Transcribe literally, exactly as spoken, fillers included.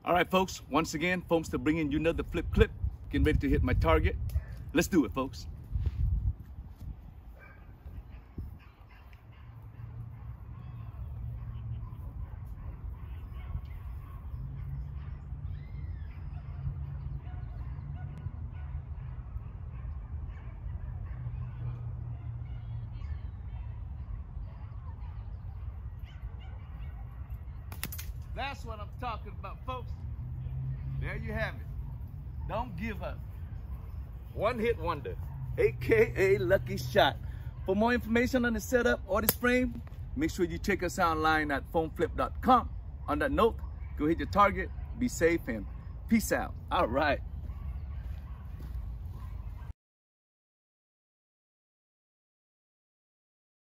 All right, folks, once again, folks, to bring in you another flip clip. Getting ready to hit my target. Let's do it, folks. That's what I'm talking about, folks. There you have it. Don't give up. One hit wonder, A K A lucky shot. For more information on the setup or this frame, make sure you check us out online at foam flip dot com. On that note, go hit your target, be safe, and peace out. All right.